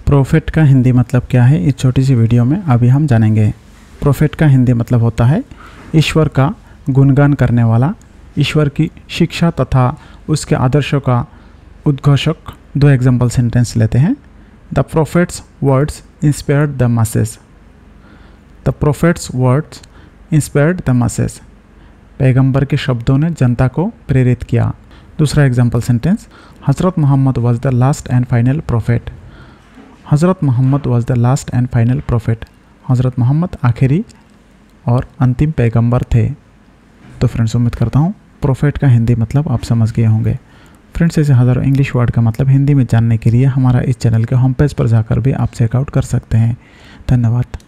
Prophet का हिंदी मतलब क्या है, इस छोटी सी वीडियो में अभी हम जानेंगे। प्रोफेट का हिंदी मतलब होता है ईश्वर का गुणगान करने वाला, ईश्वर की शिक्षा तथा उसके आदर्शों का उद्घोषक। दो एग्जाम्पल सेंटेंस लेते हैं। The prophet's words inspired the masses। The prophet's words inspired the masses। पैगंबर के शब्दों ने जनता को प्रेरित किया। दूसरा एग्जाम्पल सेंटेंस, हज़रत Muhammad was the last and final prophet. हज़रत Muhammad was the last and final prophet. हज़रत मोहम्मद आखिरी और अंतिम पैगंबर थे। तो फ्रेंड्स, उम्मीद करता हूँ प्रोफेट का हिंदी मतलब आप समझ गए होंगे। फ्रेंड्स, ऐसे हज़ारों इंग्लिश वर्ड का मतलब हिंदी में जानने के लिए हमारा इस चैनल के होम पेज पर जाकर भी आप चेकआउट कर सकते हैं। धन्यवाद।